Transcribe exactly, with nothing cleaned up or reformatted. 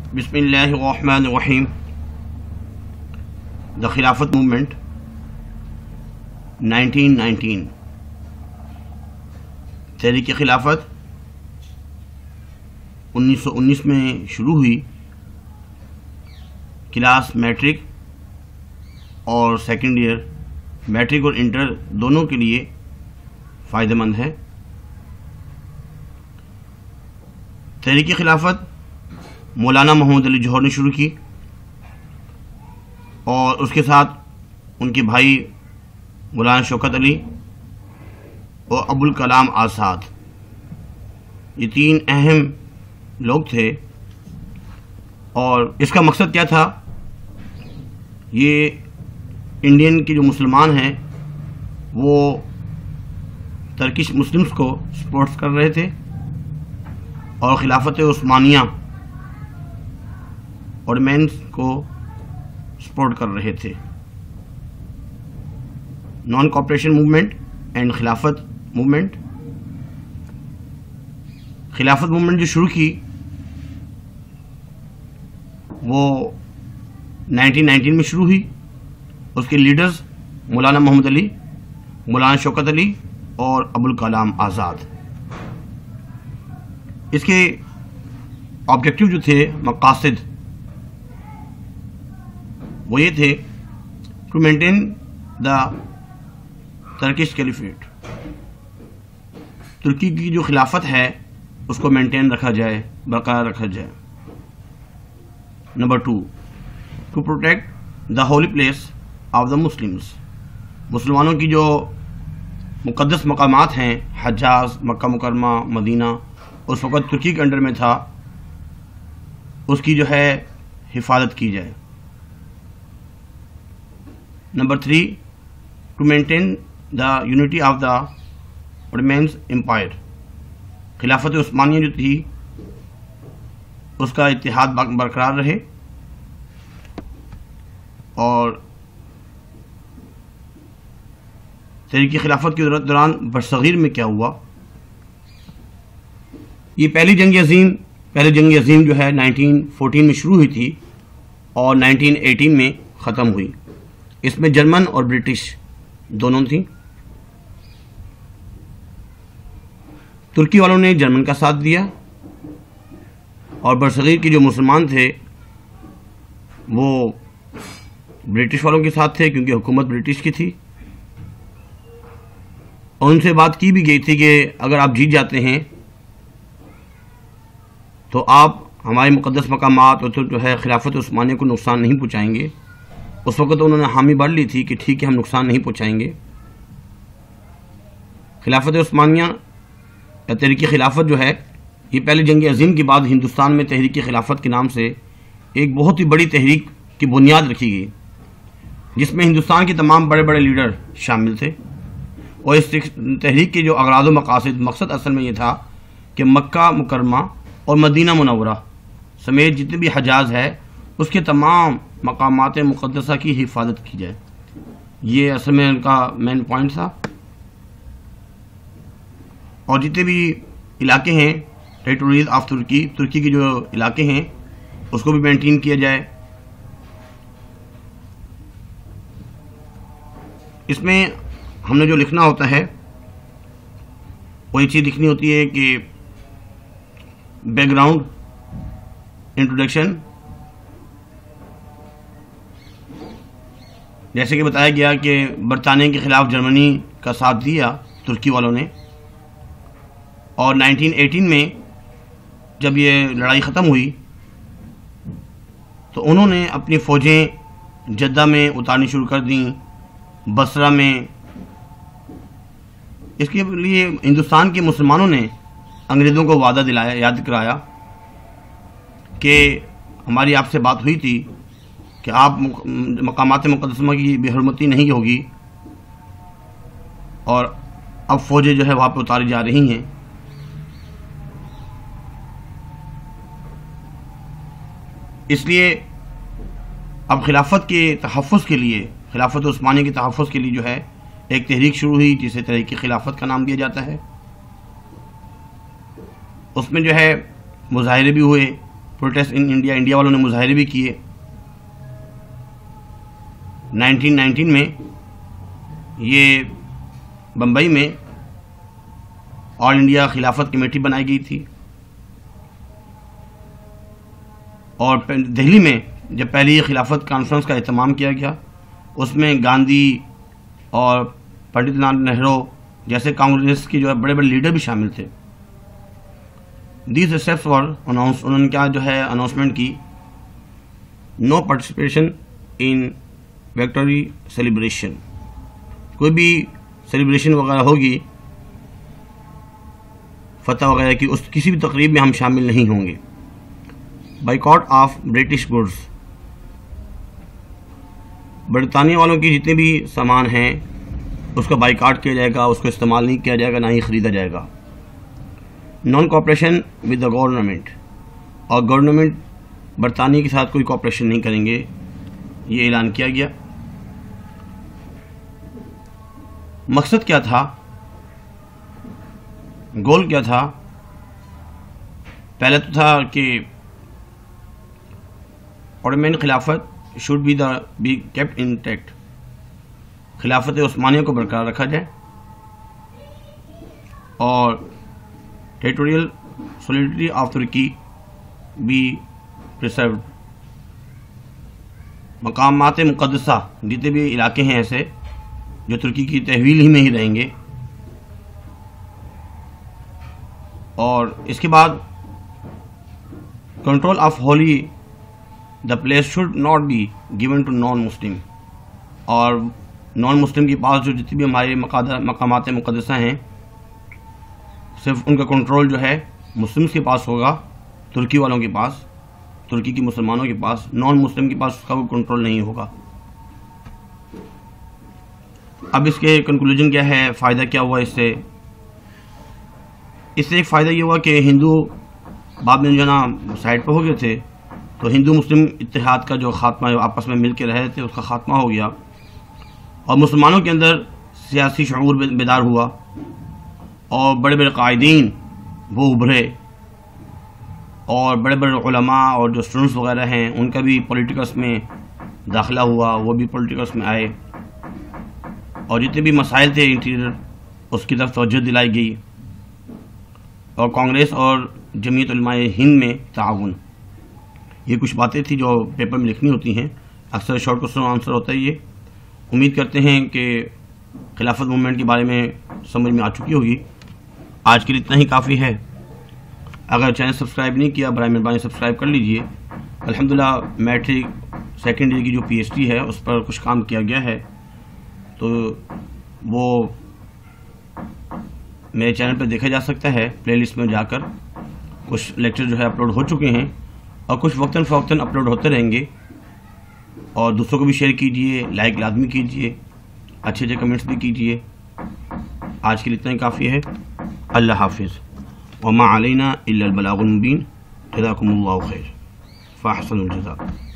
بسم اللہ الرحمن الرحیم. دا خلافت موومنٹ نائنٹین نائنٹین. تحریک خلافت انیس سو انیس میں شروع ہوئی. کلاس میٹرک اور سیکنڈ ایئر، میٹرک اور انٹر دونوں کے لیے فائدہ مند ہے. تحریک خلافت مولانا محمد علی جوہر نے شروع کی اور اس کے ساتھ ان کے بھائی مولانا شوکت علی اور ابوالکلام آزاد، یہ تین اہم لوگ تھے. اور اس کا مقصد کیا تھا؟ یہ انڈین کے جو مسلمان ہیں وہ ترکش مسلمز کو سپورٹ کر رہے تھے اور خلافت عثمانیہ آٹومینز کو سپورٹ کر رہے تھے. نان کوآپریشن موومنٹ اینڈ خلافت موومنٹ. خلافت موومنٹ جو شروع کی وہ نائنٹین نائنٹین میں شروع ہوئی. اس کے لیڈرز مولانا محمد علی، مولانا شوکت علی اور ابوالکلام آزاد. اس کے آبجیکٹیو جو تھے، مقاصد، وہ یہ تھے to maintain the Turkish caliphate. ترکی کی جو خلافت ہے اس کو مینٹین رکھا جائے، برقرار رکھا جائے. Number two, to protect the holy place of the Muslims. مسلمانوں کی جو مقدس مقامات ہیں، حجاز، مکہ مکرمہ، مدینہ، اس وقت ترکی کے انڈر میں تھا، اس کی جو ہے حفاظت کی جائے. Number three, to maintain the unity of the Ottomans empire. خلافت عثمانیہ جو تھی اس کا اتحاد برقرار رہے. اور تحریک خلافت کے دوران برصغیر میں کیا ہوا؟ یہ پہلی جنگ عظیم پہلی جنگ عظیم جو ہے نائنٹین فورٹین میں شروع ہوئی تھی اور نائنٹین ایٹین میں ختم ہوئی. اس میں جرمن اور برٹش دونوں تھیں. ترکی والوں نے جرمن کا ساتھ دیا اور برصغیر کے جو مسلمان تھے وہ برٹش والوں کے ساتھ تھے، کیونکہ حکومت برٹش کی تھی. اور ان سے بات کی بھی گئی تھی کہ اگر آپ جیت جاتے ہیں تو آپ ہمارے مقدس مقامات اور جو ہے خلافت عثمانیہ کو نقصان نہیں پہنچائیں گے. اس وقت انہوں نے حامی بھر لی تھی کہ ٹھیک ہے، ہم نقصان نہیں پہنچائیں گے. خلافت عثمانیہ یا تحریک خلافت جو ہے، یہ پہلی جنگ عظیم کے بعد ہندوستان میں تحریک خلافت کے نام سے ایک بہت ہی بڑی تحریک کی بنیاد رکھی گئی، جس میں ہندوستان کے تمام بڑے بڑے لیڈر شامل تھے. اور اس تحریک کے جو اغراض و مقاصد، مقصد اصل میں یہ تھا کہ مکہ مکرمہ اور مدینہ منورہ سمیت جتنے بھی حجاز ہے اس کے تمام مقامات مقدسہ کی حفاظت کی جائے. یہ اصل میں ان کا مین پوائنٹ تھا. اور جتنے بھی علاقے ہیں ٹیریٹوریز آف ترکی، ترکی کے جو علاقے ہیں اس کو بھی مینٹین کیا جائے. اس میں ہم نے جو لکھنا ہوتا ہے وہ یہ چیز لکھنی ہوتی ہے کہ بیک گراؤنڈ، انٹروڈکشن. جیسے کہ بتایا گیا کہ برطانیہ کے خلاف جرمنی کا ساتھ دیا ترکی والوں نے، اور نائنٹین ایٹین میں جب یہ لڑائی ختم ہوئی تو انہوں نے اپنی فوجیں جدہ میں اتارنی شروع کر دیں، بصرہ میں. اس کے لیے ہندوستان کے مسلمانوں نے انگریزوں کو وعدہ دلایا، یاد کرایا کہ ہماری آپ سے بات ہوئی تھی کہ آپ مقامات مقدسہ کی بے حرمتی نہیں ہوگی، اور اب فوجیں جو ہے وہاں پہ اتاری جا رہی ہیں. اس لیے اب خلافت کے تحفظ کے لیے، خلافت عثمانیہ کے تحفظ کے لیے جو ہے ایک تحریک شروع ہوئی جسے تحریک خلافت کا نام دیا جاتا ہے. اس میں جو ہے مظاہرے بھی ہوئے، پروٹیسٹ ان انڈیا، انڈیا والوں نے مظاہرے بھی کیے. نائنٹین نائنٹین میں یہ بمبئی میں آل انڈیا خلافت کمیٹی بنائی گئی تھی، اور دہلی میں جب پہلی خلافت کانفرنس کا اہتمام کیا گیا اس میں گاندھی اور پنڈت جواہر نہرو جیسے کانگریس کے جو ہے بڑے بڑے لیڈر بھی شامل تھے. دیز اسٹیپس ور اناؤنس، انہوں نے کیا جو ہے اناؤنسمنٹ کی، no participation in victory celebration, کوئی بھی سیلیبریشن وغیرہ ہوگی فتح وغیرہ کی، اس کسی بھی تقریب میں ہم شامل نہیں ہوں گے. بائیکاٹ آف برٹش گڈز، برطانیہ والوں کی جتنے بھی سامان ہیں اس کا بائیکاٹ کیا جائے گا، اس کو استعمال نہیں کیا جائے گا، نہ ہی خریدا جائے گا. Non cooperation with the government, اور گورنمنٹ برطانیہ کے ساتھ کوئی کوآپریشن نہیں کریں گے، یہ اعلان کیا گیا. مقصد کیا تھا، گول کیا تھا؟ پہلے تو تھا کہ عثمانی خلافت should be the be kept intact, خلافت عثمانیہ کو برقرار رکھا جائے، اور territorial solidarity of Turkey be preserved. مقامات مقدسہ جتنے بھی علاقے ہیں ایسے جو ترکی کی تحویل ہی میں ہی رہیں گے. اور اس کے بعد control of holy the place should not be given to non Muslim, اور نان مسلم کے پاس جو جتنی بھی ہمارے مقامات مقدسہ ہیں صرف ان کا کنٹرول جو ہے مسلمس کے پاس ہوگا، ترکی والوں کے پاس، ترکی کی مسلمانوں کے پاس، نان مسلم کے پاس اس کا کوئی کنٹرول نہیں ہوگا. اب اس کے کنکلوژن کیا ہے، فائدہ کیا ہوا اس سے؟ اس سے ایک فائدہ یہ ہوا کہ ہندو بعد میں جو ہے نا سائڈ پہ ہو گئے تھے، تو ہندو مسلم اتحاد کا جو خاتمہ آپس میں مل کے رہے تھے اس کا خاتمہ ہو گیا، اور مسلمانوں کے اندر سیاسی شعور بیدار ہوا، اور بڑے بڑے قائدین وہ ابھرے، اور بڑے بڑے علماء اور جو اسٹوڈنٹس وغیرہ ہیں ان کا بھی پولیٹکس میں داخلہ ہوا، وہ بھی پولیٹکس میں آئے، اور جتنے بھی مسائل تھے انٹیریئر اس کی طرف توجہ دلائی گئی. اور کانگریس اور جمعیت علماء ہند میں تعاون، یہ کچھ باتیں تھیں جو پیپر میں لکھنی ہوتی ہیں، اکثر شارٹ کوسچن آنسر ہوتا ہے. یہ امید کرتے ہیں کہ خلافت موومنٹ کے بارے میں سمجھ میں آ چکی ہوگی. آج کے لیے اتنا ہی کافی ہے. اگر چینل سبسکرائب نہیں کیا برائے مہربانی سبسکرائب کر لیجئے. الحمدللہ میٹرک سیکنڈ ایئر کی جو پی ایچ ڈی ہے اس پر کچھ کام کیا گیا ہے، تو وہ میرے چینل پہ دیکھا جا سکتا ہے. پلے لسٹ میں جا کر کچھ لیکچر جو ہے اپلوڈ ہو چکے ہیں، اور کچھ وقتاً فوقتاً اپلوڈ ہوتے رہیں گے. اور دوسروں کو بھی شیئر کیجئے، لائک لازمی کیجئے، اچھے اچھے کمنٹس بھی کیجئے. آج کے لیے اتنا ہی کافی ہے. اللہ حافظ. وما علینا الا البلاغ المبین. جزاکم اللہ خیر. فاحسن الجزاء.